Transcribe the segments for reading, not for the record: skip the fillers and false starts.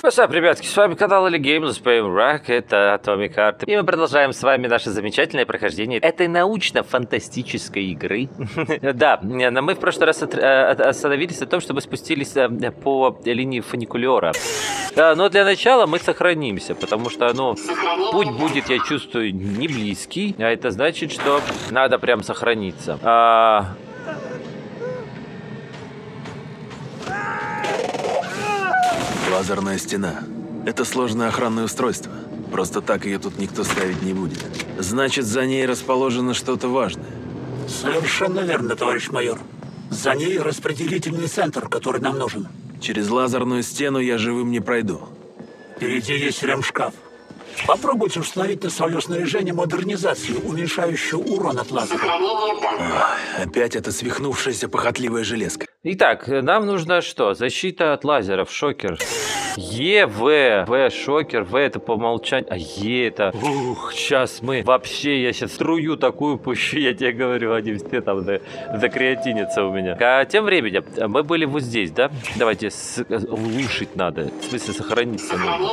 What's ребятки, с вами канал Eli Games, Rack, это Atomic Heart. И мы продолжаем с вами наше замечательное прохождение этой научно-фантастической игры. Да, мы в прошлый раз остановились на том, чтобы спустились по линии фуникулера. Но для начала мы сохранимся, потому что, путь будет, я чувствую, не близкий, а это значит, что надо прям сохраниться. Лазерная стена. Это сложное охранное устройство. Просто так ее тут никто ставить не будет. Значит, за ней расположено что-то важное. Совершенно верно, товарищ майор. За ней распределительный центр, который нам нужен. Через лазерную стену я живым не пройду. Впереди есть ремшкаф. Попробуйте установить на свое снаряжение модернизацию, уменьшающую урон от лазера. Опять эта свихнувшаяся похотливая железка. Итак, нам нужно что? Защита от лазеров, шокер. В, шокер, В это по умолчанию, а Е это... сейчас мы... Вообще, я сейчас струю такую пущу, я тебе говорю, они все там закреатинятся у меня. А тем временем, мы были вот здесь, да? Давайте, улучшить надо, в смысле сохраниться надо.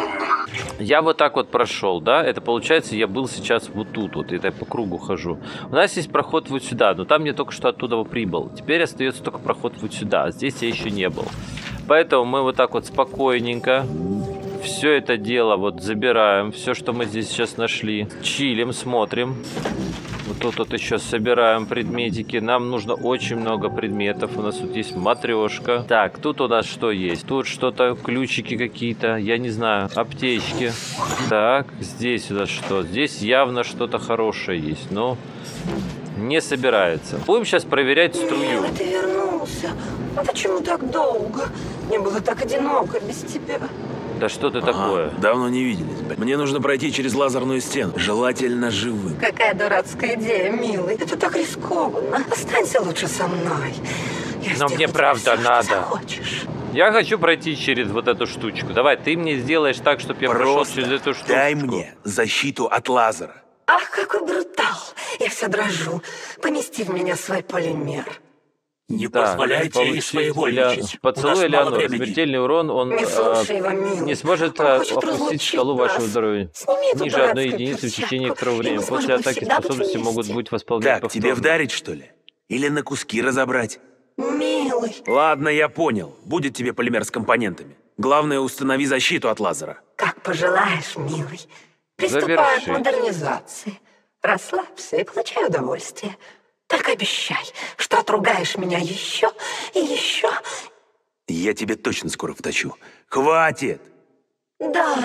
Я вот так вот прошел, да? Это получается, я был сейчас вот тут, вот, это я по кругу хожу. У нас есть проход вот сюда, но там я только что оттуда прибыл. Теперь остается только проход вот сюда, а здесь я еще не был. Поэтому мы вот так вот спокойненько все это дело вот забираем, все, что мы здесь сейчас нашли, чилим, смотрим. Вот тут вот еще собираем предметики. Нам нужно очень много предметов. У нас тут есть матрешка. Так, тут у нас что есть? Тут что-то, ключики какие-то, я не знаю, аптечки. Так, здесь у нас что? Здесь явно что-то хорошее есть, но не собирается. Будем сейчас проверять струю. Ты вернулся. А почему так долго? Мне было так одиноко без тебя. Да что ты такое? Давно не виделись. Мне нужно пройти через лазерную стену. Желательно живым. Какая дурацкая идея, милый. Это так рискованно. Останься лучше со мной. Но мне правда все, надо. Я хочу пройти через вот эту штучку. Давай, ты мне сделаешь так, чтобы я прошел через эту штучку. Дай мне защиту от лазера. Ах, какой брутал. Я вся дрожу. Помести в меня свой полимер. Не позволяйте ей своевольничать. Поцелуй Элеонор. Смертельный урон, он не сможет опустить шкалу вашего здоровья ниже одной единицы в течение некоторого времени. После атаки способности могут быть восполнены повторно. Тебе вдарить, что ли? Или на куски разобрать? Милый. Ладно, я понял. Будет тебе полимер с компонентами. Главное, установи защиту от лазера. Как пожелаешь, милый. Приступай к модернизации. Расслабься и получай удовольствие. Только обещай, что отругаешь меня еще и еще. Я тебе точно скоро вточу. Хватит! Да,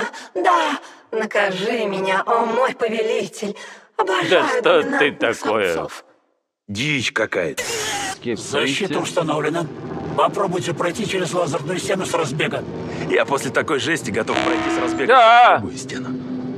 накажи меня, о мой повелитель. Обожаю да что ты такое? самцов. Дичь какая-то. Защита установлена. Попробуйте пройти через лазерную стену с разбега. Я после такой жести готов пройти с разбега через любую стену.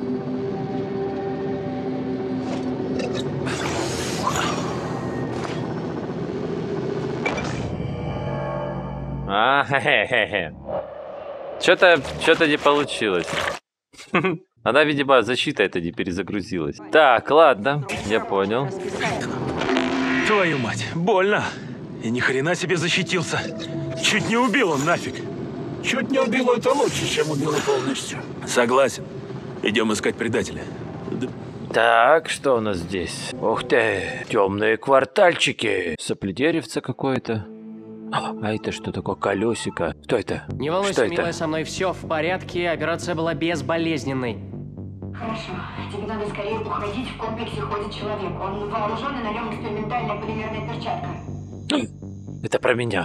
Что-то не получилось. Она, видимо, защита это не перезагрузилась. Так, ладно, я понял. Твою мать, больно. И ни хрена себе защитился. Чуть не убил он нафиг. Чуть не убил, это лучше, чем убил полностью. Согласен. Идем искать предателя. Так, что у нас здесь? Ух ты, темные квартальчики. Сопледеревца какое-то. А это что такое? Колесико. Кто это? Не волнуйся, что милая, это? со мной все в порядке. Операция была безболезненной. Хорошо. Тебе надо скорее уходить. В комплексе ходит человек. Он вооружен, и на нем экспериментальная полимерная перчатка. Это про меня.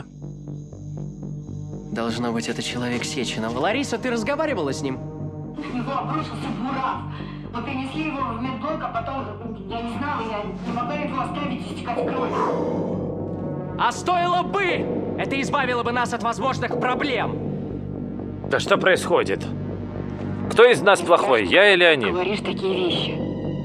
Должно быть, это человек Сеченов. Лариса, ты разговаривала с ним? На него обрушился бурав. Мы перенесли его в медблок, а потом... Я не знала, я не могла его оставить истекать кровью. А стоило бы! Это избавило бы нас от возможных проблем. Да что происходит? Кто из нас плохой, я или они? Говоришь такие вещи.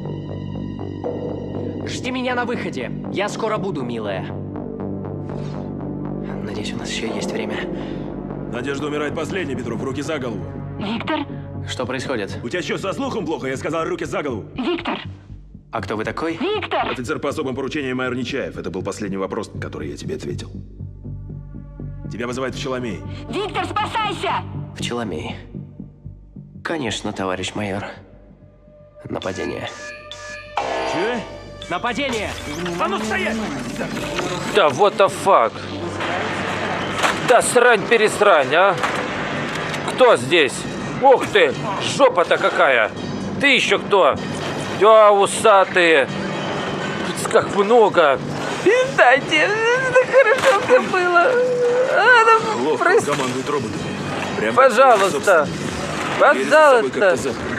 Жди меня на выходе. Я скоро буду, милая. Надеюсь, у нас еще есть время. Надежда умирает последней, Петров. Руки за голову. Виктор? Что происходит? У тебя что, со слухом плохо? Я сказал, руки за голову. Виктор! А кто вы такой? Виктор! Офицер по особым поручениям майор Нечаев. Это был последний вопрос, на который я тебе ответил. Тебя вызывает Пчеломей. Виктор, спасайся! Пчеломей. Конечно, товарищ майор. Нападение. Нападение! А ну стоять! Да, what the fuck? Да срань-пересрань, а? Кто здесь? Ух ты, жопа-то какая! Ты еще кто? Да, усатые! Как много! Перестаньте, это хорошо было! Ловко командует роботом. Прям Пожалуйста! Пожалуйста!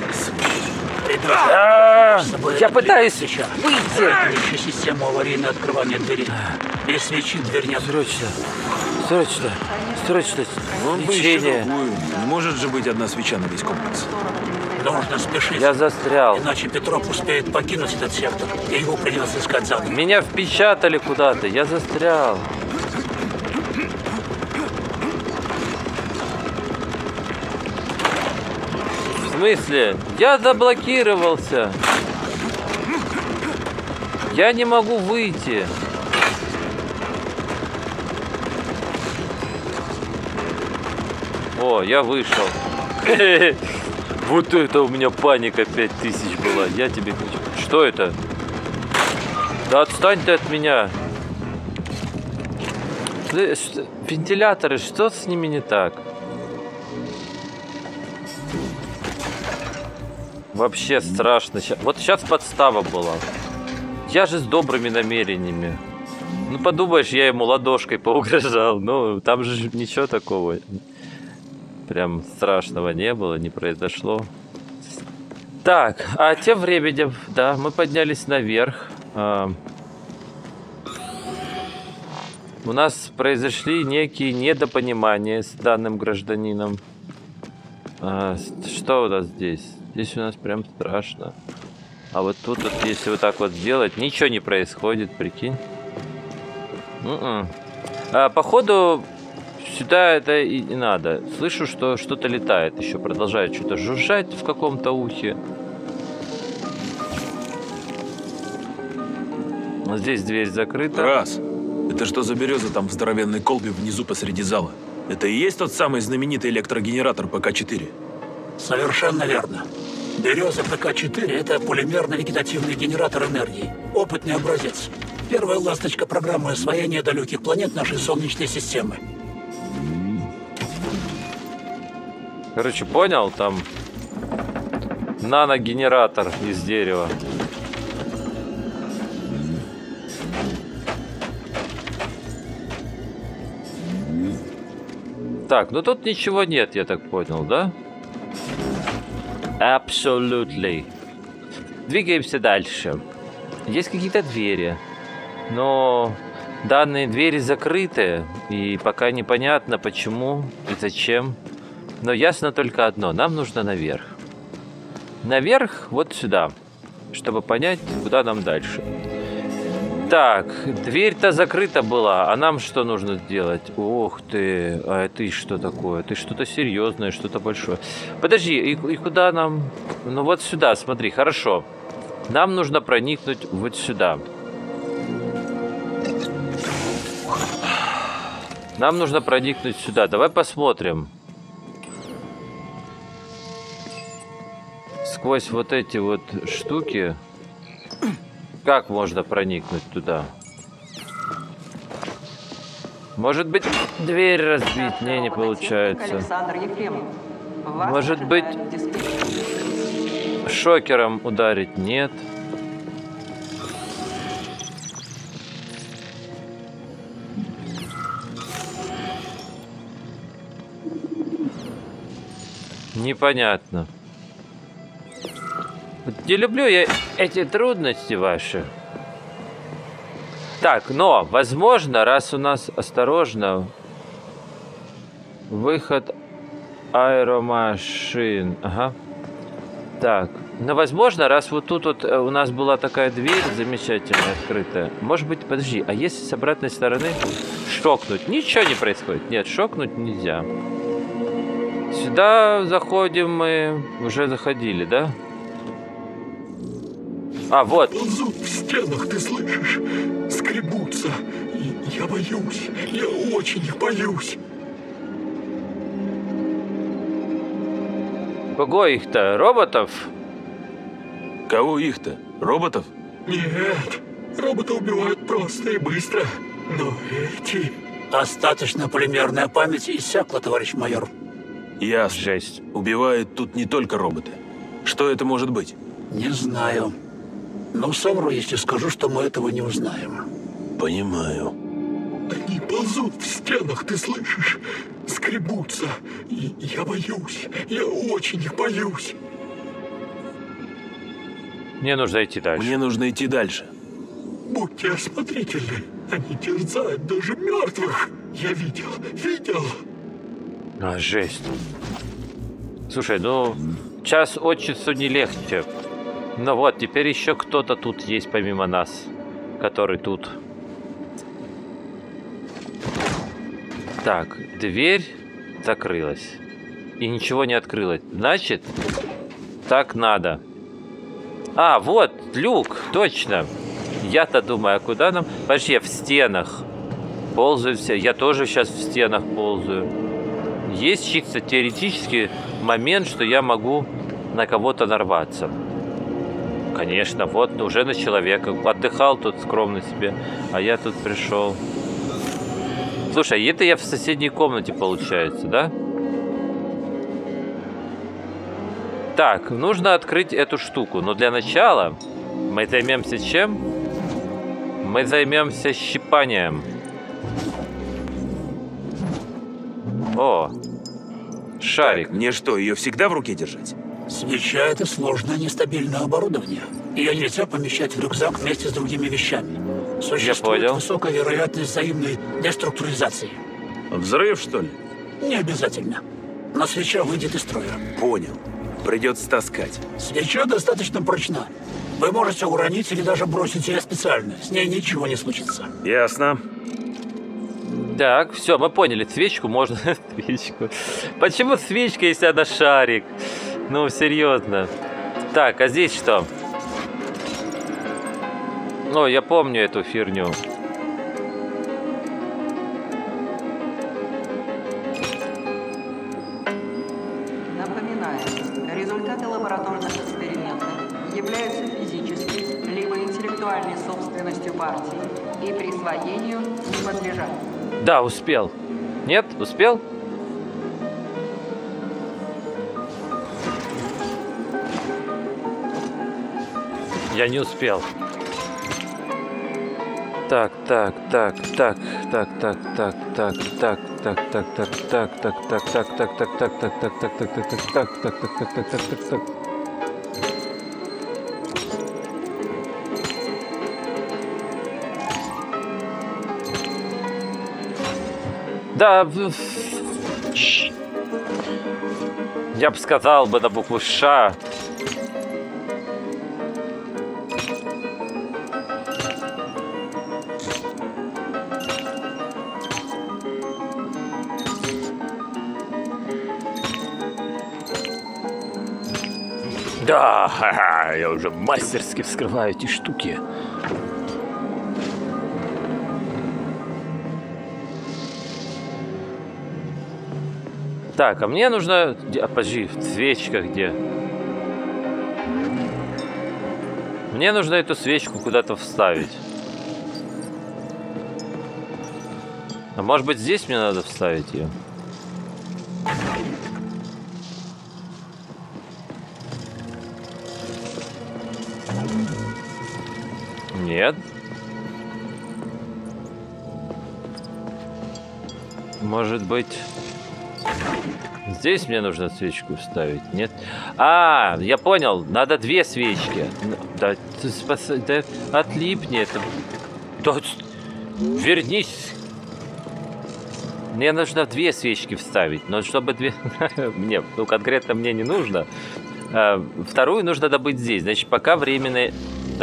Я пытаюсь выйти! Включи систему аварийного открывания двери. Без свечи дверь не откроется. Срочно! Он бы еще Лечение! другую. Не может же быть одна свеча на весь комплекс. Нужно спешить. Я застрял. Иначе Петров успеет покинуть этот сектор, и его придется искать заново. Меня впечатали куда-то, я застрял. В смысле? Я заблокировался. Я не могу выйти. О, я вышел. Вот это у меня паника 5000 была. Я тебе хочу. Что это? Да отстань ты от меня. Вентиляторы, что с ними не так? Вообще страшно. Вот сейчас подстава была. Я же с добрыми намерениями. Ну подумаешь, я ему ладошкой поугрожал. Ну там же ничего такого прям страшного не было, не произошло. Так, а тем временем, да, мы поднялись наверх. У нас произошли некие недопонимания с данным гражданином. Что у нас здесь? Здесь у нас прям страшно. А вот тут, вот, если вот так вот сделать, ничего не происходит, прикинь. Походу, сюда это и не надо. Слышу, что что-то летает еще. Продолжает что-то жужжать в каком-то ухе. Здесь дверь закрыта. Раз. Это что за береза там в здоровенной колбе внизу посреди зала? Это и есть тот самый знаменитый электрогенератор ПК-4? Совершенно верно. Береза ПК-4 – это полимерно-вегетативный генератор энергии. Опытный образец. Первая ласточка программы освоения далеких планет нашей Солнечной системы. Короче, понял? Там наногенератор из дерева. Так, ну тут ничего нет, я так понял, да? Absolutely. Двигаемся дальше. Есть какие-то двери, но данные двери закрыты, и пока непонятно почему и зачем. Но ясно только одно, нам нужно наверх. Наверх, вот сюда, чтобы понять, куда нам дальше. Так, дверь-то закрыта была, а нам что нужно сделать? Ух ты, а ты что такое? Ты что-то серьезное, что-то большое. Подожди, и куда нам? Ну вот сюда, смотри, хорошо. Нам нужно проникнуть вот сюда. Нам нужно проникнуть сюда. Давай посмотрим. Сквозь вот эти вот штуки. Как можно проникнуть туда? Может быть, дверь разбить? Не получается. Может быть, шокером ударить? Нет. Непонятно. Не люблю я эти трудности ваши. Так, но, возможно, раз у нас осторожно, выход аэромашин. Ага. Так, но, возможно, раз вот тут вот у нас была такая дверь замечательная, открытая. Может быть, подожди, а если с обратной стороны шокнуть? Ничего не происходит. Нет, шокнуть нельзя. Сюда заходим мы. Уже заходили, да? А, вот. Зуб в стенах, ты слышишь? Скребутся. Я боюсь. Я очень боюсь. Кого их-то? Роботов? Кого их-то? Роботов? Нет, роботы убивают просто и быстро. Но эти... Остаточная полимерная память иссякла, товарищ майор. Ясно. Жесть. Убивают тут не только роботы. Что это может быть? Не знаю. Но совру, если скажу, что мы этого не узнаем. Понимаю. Они ползут в стенах, ты слышишь? Скребутся. И я боюсь. Я очень их боюсь. Мне нужно идти дальше. Мне нужно идти дальше. Будьте осмотрительны. Они терзают даже мертвых. Я видел. А, жесть. Слушай, ну, час от часу не легче. Ну вот, теперь еще кто-то тут есть помимо нас, который тут. Так, дверь закрылась. И ничего не открылось. Значит, так надо. А, вот, люк, точно. Я-то думаю, а куда нам? Подожди, в стенах ползают все. Я тоже сейчас в стенах ползаю. Есть чисто теоретический момент, что я могу на кого-то нарваться. Конечно, вот уже на человека. Отдыхал тут скромно себе, а я тут пришел. Слушай, это я в соседней комнате, получается, да? Так, нужно открыть эту штуку. Но для начала мы займемся чем? Мы займемся щипанием. О, шарик. Так, мне что, ее всегда в руке держать? Свеча — это сложное нестабильное оборудование. Ее нельзя помещать в рюкзак вместе с другими вещами. Существует понял. высокая вероятность взаимной деструктуризации. Взрыв, что ли? Не обязательно. Но свеча выйдет из строя. Понял. Придется таскать. Свеча достаточно прочна. Вы можете уронить или даже бросить ее специально. С ней ничего не случится. Ясно. Так, все, мы поняли. Свечку можно... Свечку. Почему свечка, если она шарик? Ну, серьезно. Так, а здесь что? Ну, я помню эту херню. Напоминаю, результаты лабораторных экспериментов являются физической либо интеллектуальной собственностью партии и присвоению не подлежат. Да, успел. Нет? Успел? Я не успел. Так. Да, я бы сказал бы на букву Ш. Да, ха-ха, я уже мастерски вскрываю эти штуки. Так, а мне нужно... Подожди, свечка где? Мне нужно эту свечку куда-то вставить. А может быть здесь мне надо вставить ее? Нет. Может быть... Здесь мне нужно свечку вставить, нет? А, я понял, надо две свечки. Да, да отлипни это. Да, вернись. Мне нужно две свечки вставить, но чтобы две... Мне, ну конкретно мне не нужно. Вторую нужно добыть здесь, значит, пока временное...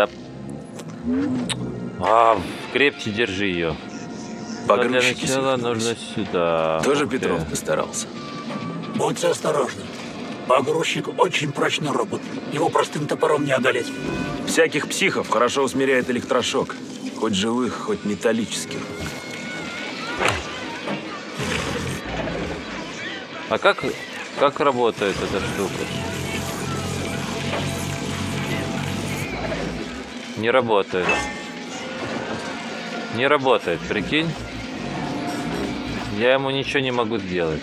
Крепче держи ее. Погрузчики для начала нужно сюда. Тоже Петров постарался. Будьте осторожны. Погрузчик очень прочный робот. Его простым топором не одолеть. Всяких психов хорошо усмиряет электрошок. Хоть живых, хоть металлических. А как работает эта штука? Не работает. Не работает, прикинь. Я ему ничего не могу сделать.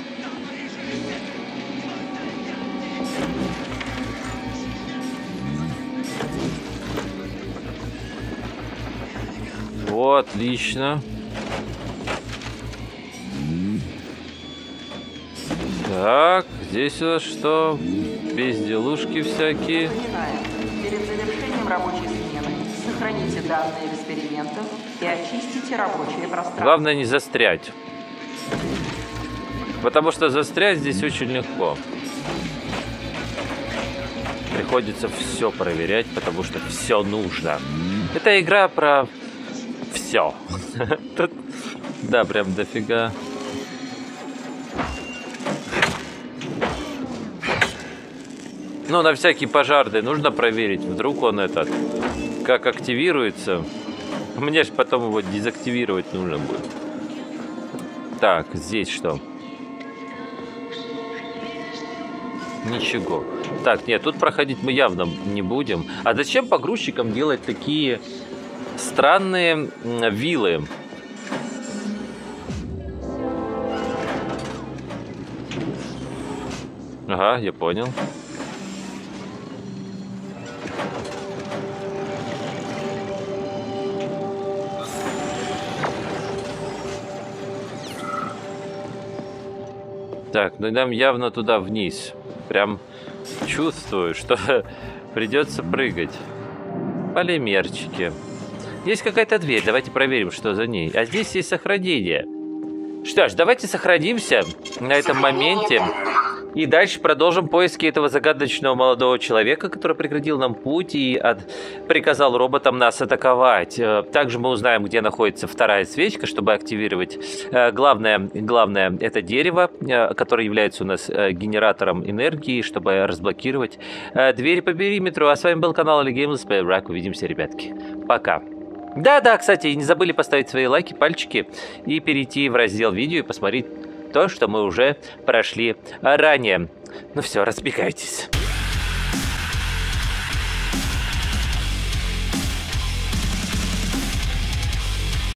О, отлично. Так, здесь у нас что? Безделушки всякие. Напоминаю, перед завершением рабочей смены сохраните данные экспериментов и очистите рабочее пространство. Главное не застрять. Потому что застрять здесь очень легко. Приходится все проверять, потому что все нужно. Это игра про все. Да, прям дофига. Ну, на всякий пожарный нужно проверить. Вдруг он как активируется. Мне же потом его дезактивировать нужно будет. Так, здесь что? Ничего. Так, нет, тут проходить мы явно не будем. А зачем погрузчикам делать такие странные виллы? Ага, я понял. Так, ну нам явно туда вниз. Прям чувствую, что придется прыгать. Полимерчики. Есть какая-то дверь, давайте проверим, что за ней. А здесь есть сохранение. Что ж, давайте сохранимся на этом моменте. И дальше продолжим поиски этого загадочного молодого человека, который преградил нам путь и приказал роботам нас атаковать. Также мы узнаем, где находится вторая свечка, чтобы активировать. Главное это дерево, которое является у нас генератором энергии, чтобы разблокировать двери по периметру. А с вами был канал Gameless by Rack. Увидимся, ребятки. Пока. Да, кстати, не забыли поставить свои лайки, пальчики и перейти в раздел видео и посмотреть то, что мы уже прошли ранее. Ну все, разбегайтесь.